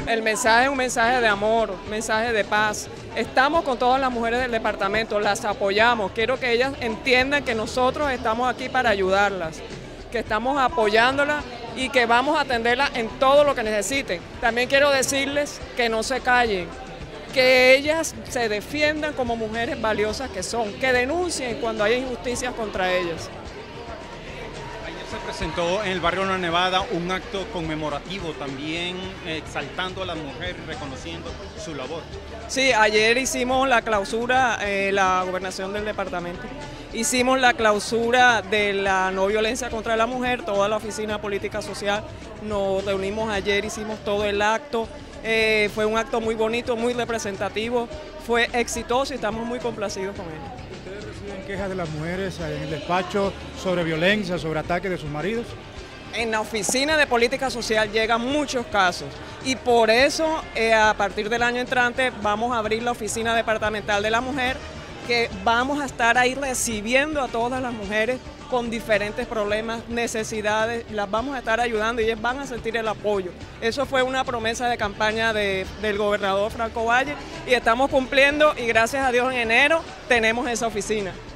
el mensaje es un mensaje de amor, un mensaje de paz. Estamos con todas las mujeres del departamento, las apoyamos. Quiero que ellas entiendan que nosotros estamos aquí para ayudarlas, que estamos apoyándolas y que vamos a atenderlas en todo lo que necesiten. También quiero decirles que no se callen, que ellas se defiendan como mujeres valiosas que son, que denuncien cuando hay injusticias contra ellas. Se presentó en el barrio La Nevada un acto conmemorativo también, exaltando a las mujeres, reconociendo su labor. Sí, ayer hicimos la clausura, la gobernación del departamento. Hicimos la clausura de la no violencia contra la mujer, toda la oficina política social. Nos reunimos ayer, hicimos todo el acto. Fue un acto muy bonito, muy representativo, fue exitoso y estamos muy complacidos con él. ¿Ustedes reciben quejas de las mujeres en el despacho sobre violencia, sobre ataques de sus maridos? En la oficina de política social llegan muchos casos y por eso a partir del año entrante vamos a abrir la oficina departamental de la mujer, que vamos a estar ahí recibiendo a todas las mujeres con diferentes problemas, necesidades, las vamos a estar ayudando y ellas van a sentir el apoyo. Eso fue una promesa de campaña del gobernador Franco Valle y estamos cumpliendo y gracias a Dios en enero tenemos esa oficina.